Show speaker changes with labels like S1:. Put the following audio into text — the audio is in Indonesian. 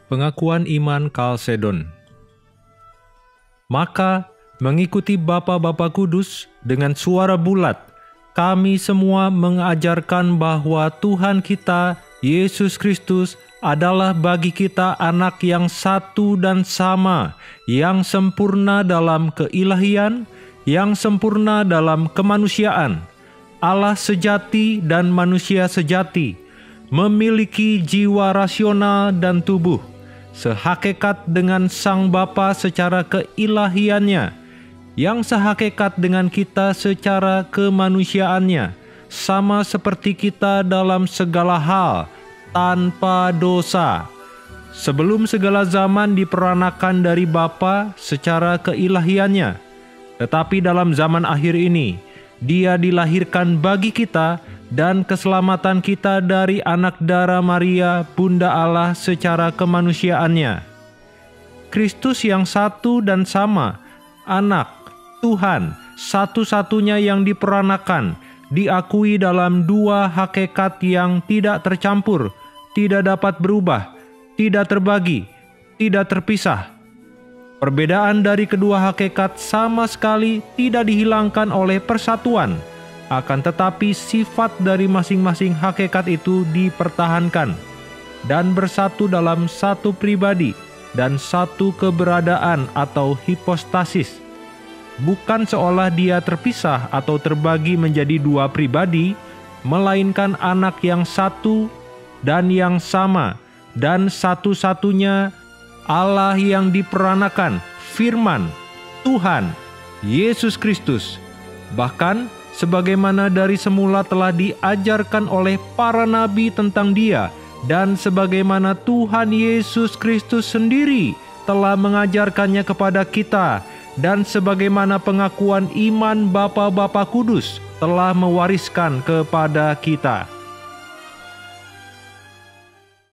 S1: Pengakuan iman Kalsedon. Maka, mengikuti Bapa-Bapa Kudus dengan suara bulat, kami semua mengajarkan bahwa Tuhan kita, Yesus Kristus, adalah bagi kita anak yang satu dan sama, yang sempurna dalam keilahian, yang sempurna dalam kemanusiaan, Allah sejati dan manusia sejati, memiliki jiwa rasional dan tubuh, sehakikat dengan Sang Bapa secara keilahiannya, yang sehakikat dengan kita secara kemanusiaannya, sama seperti kita dalam segala hal, tanpa dosa. Sebelum segala zaman diperanakan dari Bapa secara keilahiannya, tetapi dalam zaman akhir ini, Dia dilahirkan bagi kita dan keselamatan kita dari anak darah Maria, Bunda Allah secara kemanusiaannya. Kristus yang satu dan sama, anak, Tuhan, satu-satunya yang diperanakan, diakui dalam dua hakikat yang tidak tercampur, tidak dapat berubah, tidak terbagi, tidak terpisah. Perbedaan dari kedua hakikat sama sekali tidak dihilangkan oleh persatuan, akan tetapi sifat dari masing-masing hakikat itu dipertahankan dan bersatu dalam satu pribadi dan satu keberadaan atau hipostasis. Bukan seolah dia terpisah atau terbagi menjadi dua pribadi, melainkan anak yang satu dan yang sama, dan satu-satunya Allah yang diperanakan, Firman, Tuhan, Yesus Kristus. Bahkan, sebagaimana dari semula telah diajarkan oleh para nabi tentang Dia, dan sebagaimana Tuhan Yesus Kristus sendiri telah mengajarkannya kepada kita, dan sebagaimana pengakuan iman Bapa-Bapa Kudus telah mewariskan kepada kita.